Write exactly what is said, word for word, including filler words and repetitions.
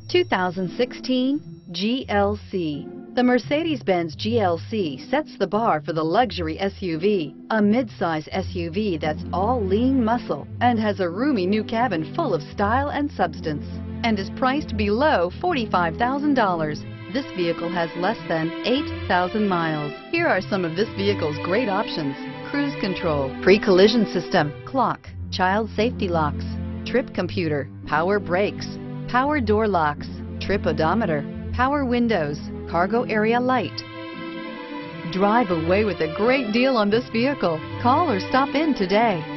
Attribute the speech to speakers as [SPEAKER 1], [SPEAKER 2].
[SPEAKER 1] two thousand sixteen G L C. The Mercedes-Benz G L C sets the bar for the luxury S U V, a midsize S U V that's all lean muscle and has a roomy new cabin full of style and substance, and is priced below forty-five thousand dollars. This vehicle has less than eight thousand miles. Here are some of this vehicle's great options: cruise control, pre-collision system, clock, child safety locks, trip computer, power brakes, power door locks, trip odometer, power windows, cargo area light. Drive away with a great deal on this vehicle. Call or stop in today.